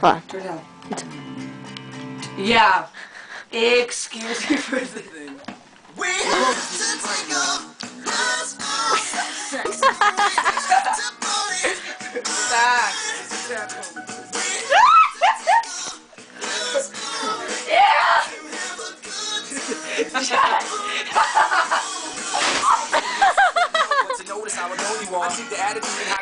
What? Turn down. Yeah. Excuse me for the thing. We have to take off mask Back. Yeah! to notice how I know you are. I think the attitude